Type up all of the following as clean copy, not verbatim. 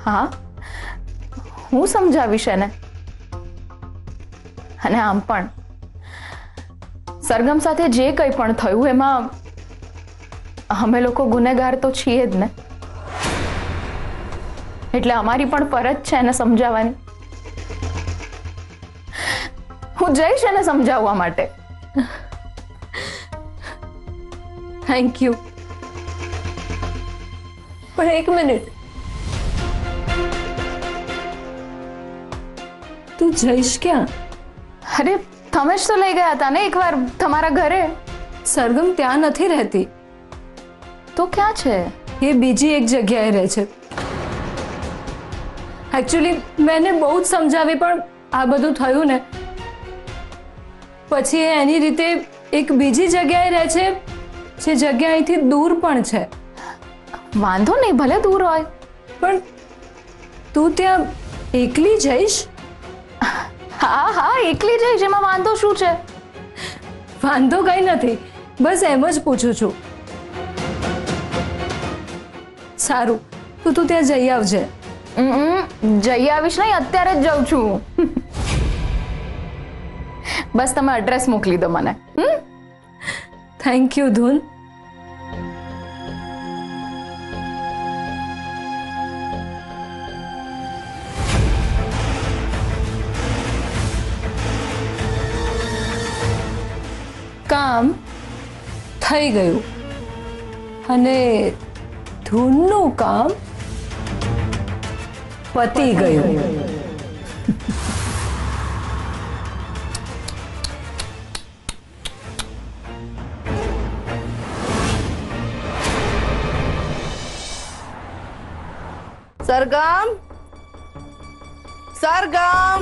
હા, હું સમજાવીશ એને. અને આમ પણ સરગમ સાથે જે કંઈ પણ થયું એમાં અમે લોકો ગુનેગાર તો છીએ જ ને, એટલે અમારી પણ ફરજ છે એને સમજાવવાની. હું જઈશ એને સમજાવવા માટે. Thank you. પણ એક મિનિટ, તું જઈશ ક્યાં? અરે તમે જ તો લઈ ગયા હતા ને એકવાર તમારા ઘરે. સરગમ ત્યાં નથી રહેતી. તો ક્યાં છે? એ બીજી એક જગ્યાએ રહે છે. એકચ્યુઅલી મેં એને બહુ જ સમજાવી, પણ આ બધું થયું ને પછી એ એની રીતે એક બીજી જગ્યાએ રહે છે, જે જગ્યા અહીંથી દૂર પણ છે. વાંધો નહીં, ભલે દૂર હોય, પણ તું ત્યાં એકલી જઈશ? હા હા, એકલી જઈશ, એમાં વાંધો શું છે? વાંધો કઈ નથી, બસ એમ જ પૂછું છું. સારું, તો તું ત્યાં જઈ આવજે. જઈ આવીશ નહીં, અત્યારે જ જાઉં છું. બસ તમે એડ્રેસ મોકલી દો મને. થેન્ક યુ ધૂન. કામ થઈ ગયું અને ધૂનનું કામ પતી ગયું. સરગમ, સરગમ,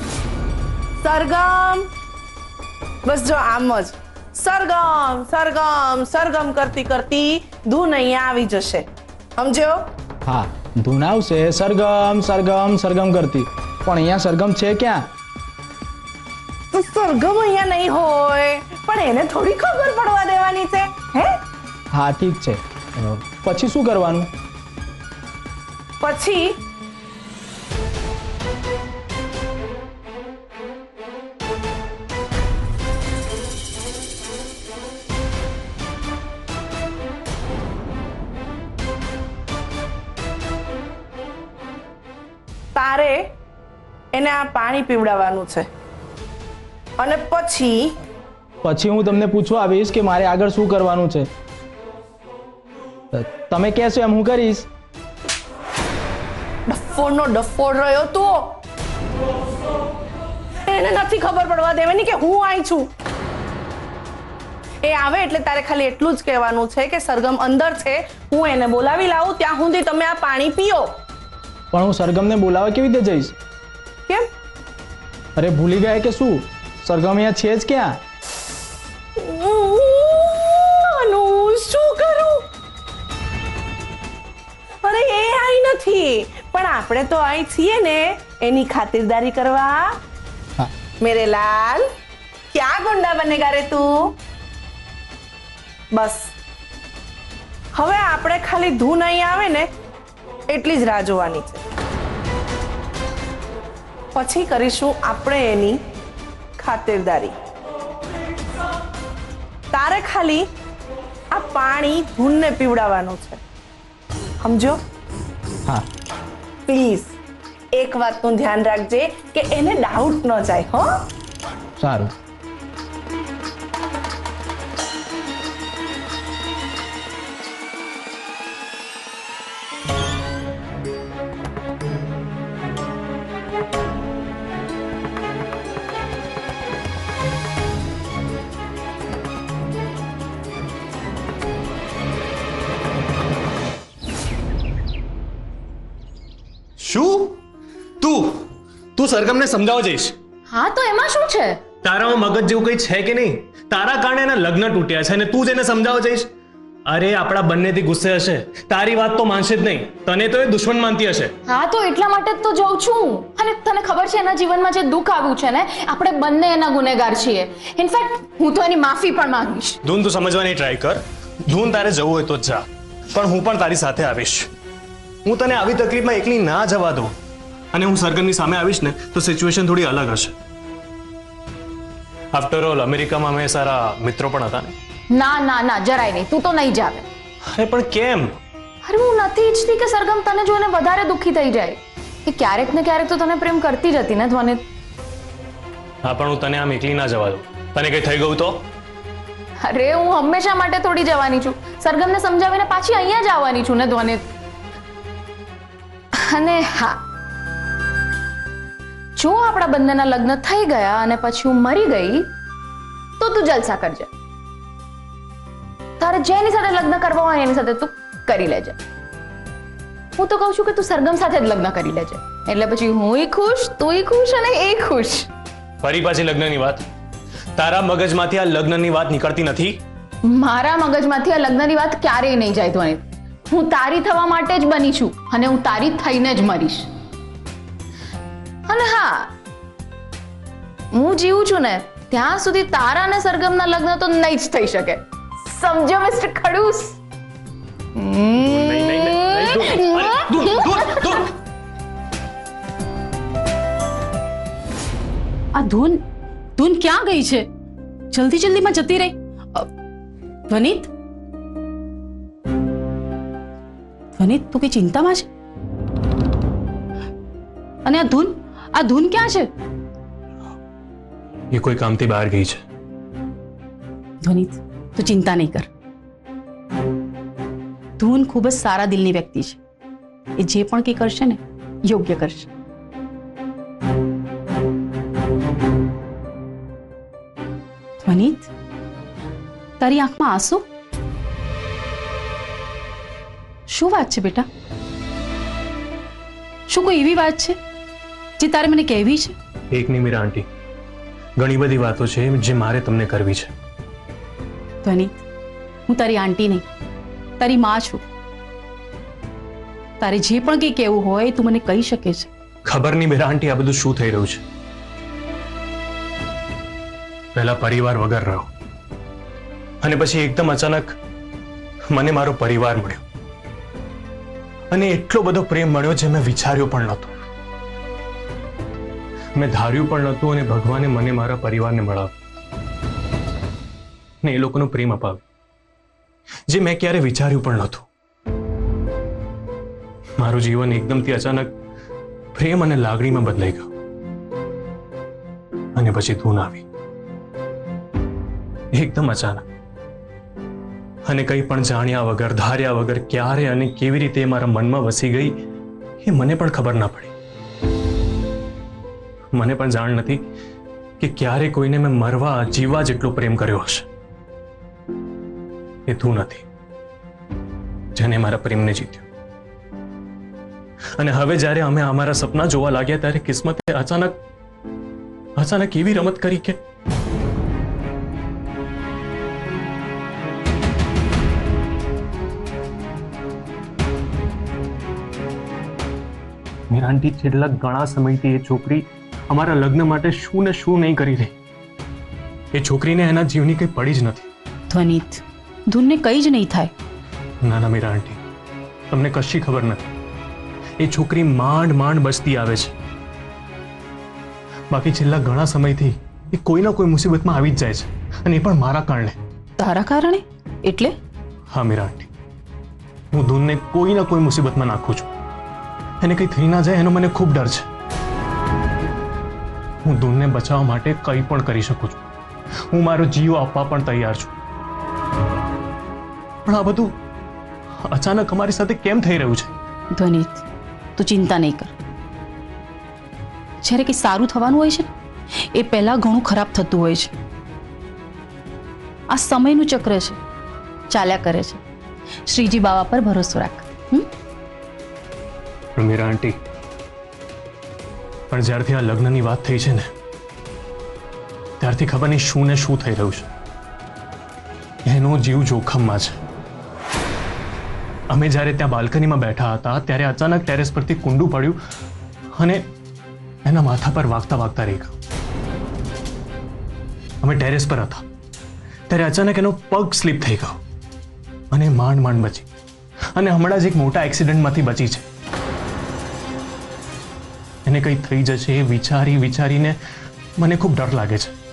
સરગમ. બસ જો આમ જ સરગમ સરગમ સરગમ કરતી કરતી ધૂન અહીંયા આવી જશે, સમજ્યો? હા, ધૂન આવશે સરગમ સરગમ સરગમ કરતી, પણ અહીંયા સરગમ છે ક્યાં? તો સરગમ અહીંયા નહીં હોય, પણ એને થોડી ખબર પડવા દેવાની છે, હે? હા ઠીક છે, પછી શું કરવાનું? પછી તારે એને આ પાણી પીવડાવવાનું છે, અને પછી હું તમને પૂછવા આવીશ કે મારે આગળ શું કરવાનું છે. તમે કહેશો એમ હું કરીશ. ડફોડનો ડફોડ રહ્યો તું. એને નથી ખબર પડવા દેવાની કે હું આવી છું. એ આવે એટલે તારે ખાલી એટલું જ કહેવાનું છે કે સરગમ અંદર છે, હું એને બોલાવી લાવું, ત્યાં સુધી તમે આ પાણી પીઓ. પણ હું સરગમને બોલાવવા કેવી રીતે જઈશ? કેમ? અરે ભૂલી ગયા કે શું? સરગમ અહીંયા છે જ ક્યાં? શું કરું? અરે એ આઈ નથી, પણ આપણે તો આઈ છીએ ને એની ખાતરદારી કરવા. મેરે લાલ, ક્યાં ગુંડા બનેગા રે તું? બસ હવે આપણે ખાલી ધૂન અહીં આવે ને એટલી જ રાહ જોવાની છે, પછી કરીશું આપણે એની ખાતરદારી. તારે ખાલી આ પાણી ધૂનને પીવડાવવાનું છે, સમજો? હા પ્લીઝ એક વાતનું ધ્યાન રાખજે કે એને ડાઉટ ન જાય. હો, સારું. શું તું સરગમને સમજાવવા જઈશ? હા તો એમાં શું છે? તારામાં મગજ જેવું કઈ છે કે નહીં? તારા કારણે એના લગ્ન તૂટ્યા છે અને તું જ એને સમજાવવા જઈશ? અરે આપણા બંનેથી ગુસ્સે હશે, તારી વાત તો માનશે જ નહીં, તને તો એ દુશ્મન માનતી હશે. હા તો એટલા માટે જ તો જઉં છું. અને તને ખબર છે એના જીવનમાં જે દુઃખ આવ્યું છે ને, આપણે બંને એના ગુનેગાર છીએ. ઇનફેક્ટ હું તો એની માફી પણ માંગીશ. ધૂન તું સમજવાની ટ્રાય કર. ધૂન તારે જવું હોય તો જા, પણ હું પણ તારી સાથે આવીશ. હું તને આવી તકલીફમાં એકલી ના જવા દઉં. અને હું સરગમની સામે આવીશ ને તો સિચ્યુએશન થોડી અલગ હશે. આફ્ટર ઓલ અમેરિકામાં અમે સારા મિત્રો પણ હતા ને. ના ના ના જરાય નહીં, તું તો નહીં જાવે. અરે પણ કેમ? અરે હું નથી ઈચ્છતી કે સરગમ તને જોઈને વધારે દુઃખી થઈ જાય. કે ક્યારેક ને ક્યારેક તો તને પ્રેમ કરતી જ હતી ને ધ્વનિત. હા પણ હું તને આમ એકલી ના જવા દઉં. તને કઈ થઈ ગયું તો? અરે હું હંમેશા માટે થોડી જવાની છું. સરગમને સમજાવીને પાછી અહીંયા જ આવવાની છું ને ધ્વનિત. અને હા, જો આપણા બંનેના લગ્ન થઈ ગયા અને પછી હું મરી ગઈ તો તું જલસા કરજે. તારે જેની સાથે લગ્ન કરવા હોય એની સાથે તું કરી લેજે. હું તો કહું છું કે તું સરગમ સાથે જ લગ્ન કરી લેજે. એટલે પછી હુંય ખુશ, તુંય ખુશ અને એ ખુશ. ફરી પાછી લગ્નની વાત? તારા મગજમાંથી આ લગ્નની વાત નીકળતી નથી? મારા મગજમાંથી આ લગ્નની વાત ક્યારેય નહીં જાય ધ્વનિત. હું તારી થવા માટે જ બની છું અને હું તારી થઈને જ મરીશ. અને હા, હું જીવું છું ને ત્યાં સુધી તારા અને સરગમના લગ્ન તો નહીં જ થઈ શકે. સમજો મિસ્ટર ખડૂસ? આ ધૂન ધૂન ક્યાં ગઈ છે? જલ્દી જલ્દીમાં જતી રહી. ધ્વનિત, ધ્વનિત તું કઈ ચિંતામાં છે? અને આ ધૂન ક્યાં છે? એ કોઈ કામથી બહાર ગઈ છે. ધ્વનિત તું ચિંતા નહીં કર. ધૂન ખૂબ જ સારા દિલની વ્યક્તિ છે. એ જે પણ કંઈ કરશે ને યોગ્ય કરશે. ધ્વનિત, તારી આંખમાં આંસુ? શું વાત છે બેટા? શું કોઈ એવી વાત છે જે તારે મને કહેવી છે? એક નહીં મીરા આંટી, ઘણી બધી વાતો છે જે મારે તમને કરવી છે. ધ્વનિત, હું તારી આંટી નહીં, તારી માં છું. તારે જે પણ કંઈ કહેવું હોય તું મને કહી શકે છે. ખબર નહીં મીરા આંટી આ બધું શું થઈ રહ્યું છે. પહેલા પરિવાર વગર રહ્યો અને પછી એકદમ અચાનક મને મારો પરિવાર મળ્યો અને એટલો બધો પ્રેમ મળ્યો જે મેં વિચાર્યો પણ નહોતો, મેં ધાર્યું પણ નહોતું. અને ભગવાને મને મારા પરિવારને મળાવ્યો ને એ લોકોનો પ્રેમ અપાવ્યો જે મેં ક્યારે વિચાર્યું પણ નહોતું. મારું જીવન એકદમથી અચાનક પ્રેમ અને લાગણીમાં બદલાઈ ગયું. અને પછી ધૂન આવી એકદમ અચાનક અને કંઈ પણ જાણ્યા વગર, ધાર્યા વગર ક્યારે અને કેવી રીતે મારા મનમાં વસી ગઈ એ મને પણ ખબર ના પડી. મને પણ જાણ નથી કે ક્યારે કોઈને મેં મરવા જીવવા જેટલો પ્રેમ કર્યો હશે. એ તું નથી જેને મારા પ્રેમને જીત્યો. અને હવે જ્યારે અમે અમારા સપના જોવા લાગ્યા ત્યારે કિસ્મતે અચાનક એવી રમત કરી કે મીરા આંટી, છેલ્લા ઘણા સમયથી એ છોકરી અમારા લગ્ન માટે શું ને શું નહીં કરી રહી. એ છોકરીને એના જીવની કંઈ પડી જ નથી. ધ્વનિત, ધૂનને કંઈ જ નહીં થાય. ના ના મીરા આંટી, તમને કશી ખબર નથી. એ છોકરી માંડ માંડ બચતી આવે છે. બાકી છેલ્લા ઘણા સમયથી એ કોઈ ના કોઈ મુસીબતમાં આવી જ જાય છે અને એ પણ મારા કારણે. તારા કારણે? એટલે? હા મીરા આંટી, હું ધૂનને કોઈ ના કોઈ મુસીબતમાં નાખું છું. એને કંઈ થઈ ના જાય એનો મને ખૂબ ડર છે. હું ધૂનને બચાવવા માટે કંઈ પણ કરી શકું છું. હું મારો જીવ આપવા પણ તૈયાર છું. પણ આ બધું અચાનક અમારી સાથે કેમ થઈ રહ્યું છે? ધ્વનિત, તું ચિંતા નહીં કર. જ્યારે કંઈ સારું થવાનું હોય છે ને એ પહેલા ઘણું ખરાબ થતું હોય છે. આ સમયનું ચક્ર છે, ચાલ્યા કરે છે. શ્રીજી બાવા પર ભરોસો રાખ. મીરા આંટી, પણ જ્યારથી આ લગ્નની વાત થઈ છે ને ત્યારથી ખબર નહીં શું ને શું થઈ રહ્યું છે. એનો જીવ જોખમમાં છે. અમે જ્યારે ત્યાં બાલ્કનીમાં બેઠા હતા ત્યારે અચાનક ટેરેસ પરથી કુંડું પડ્યું અને એના માથા પર વાગતા વાગતા રહી ગયું. અમે ટેરેસ પર હતા ત્યારે અચાનક એનો પગ સ્લીપ થઈ ગયો અને માંડ માંડ બચી અને હમણાં જ એક મોટા એક્સિડન્ટમાંથી બચી છે. એને કંઈ થઈ જશે એ વિચારીને મને ખૂબ ડર લાગે છે.